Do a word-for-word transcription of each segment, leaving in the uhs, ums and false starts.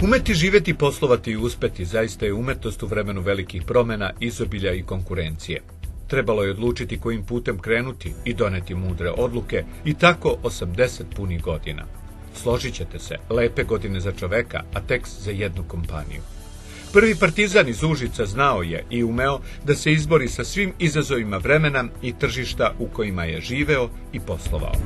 Umeti živjeti i poslovati i uspeti zaista je umetnost u vremenu velikih promjena, izobilja i konkurencije. Trebalo je odlučiti kojim putem krenuti i doneti mudre odluke i tako osamdeset punih godina. Složit ćete se, lepe godine za čoveka, a tekst za jednu kompaniju. Prvi partizan iz Užica znao je i umeo da se izbori sa svim izazovima vremena i tržišta u kojima je živeo i poslovao.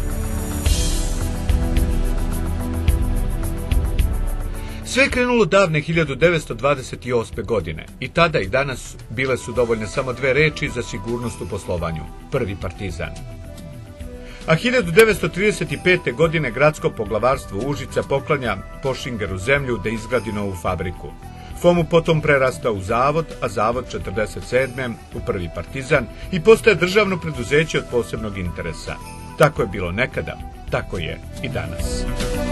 Sve je krenulo davne hiljadu devetsto dvadeset osme. godine i tada i danas bile su dovoljne samo dve reči za sigurnost u poslovanju. Prvi partizan. A hiljadu devetsto trideset pete. godine gradsko poglavarstvo Užica poklanja Pošingeru zemlju da izgradi novu fabriku. Fomu potom prerasta u zavod, a zavod četrdeset sedme. u prvi partizan i postaje državno preduzeće od posebnog interesa. Tako je bilo nekada, tako je i danas.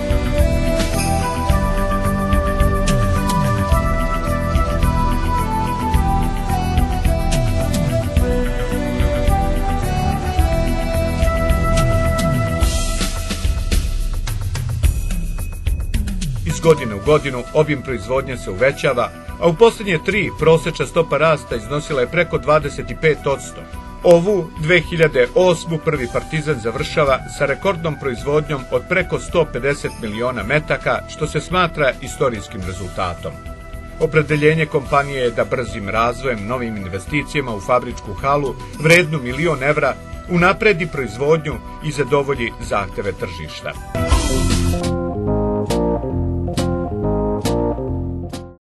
Iz godine u godinu obim proizvodnje se uvećava, a u posljednje tri prosječna stopa rasta iznosila je preko dvadeset pet posto. Ovu dve hiljade osme. prvi partizan završava sa rekordnom proizvodnjom od preko sto pedeset miliona metaka, što se smatra istorijskim rezultatom. Opredeljenje kompanije je da brzim razvojem, novim investicijama u fabričku halu vrednu milion evra unapredi proizvodnju i zadovolji zahteve tržišta.